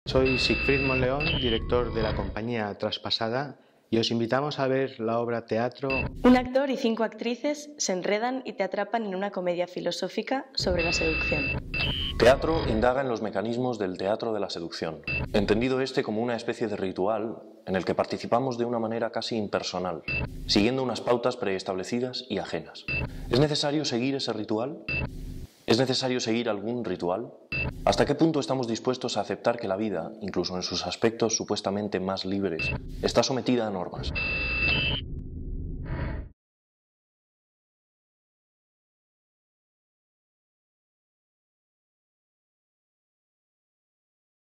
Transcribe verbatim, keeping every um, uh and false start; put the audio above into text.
Soy Sigfrid Monleón, director de la compañía Traspasada, y os invitamos a ver la obra teatro. Un actor y cinco actrices se enredan y te atrapan en una comedia filosófica sobre la seducción. Teatro indaga en los mecanismos del teatro de la seducción, entendido este como una especie de ritual en el que participamos de una manera casi impersonal, siguiendo unas pautas preestablecidas y ajenas. ¿Es necesario seguir ese ritual? ¿Es necesario seguir algún ritual? ¿Hasta qué punto estamos dispuestos a aceptar que la vida, incluso en sus aspectos supuestamente más libres, está sometida a normas?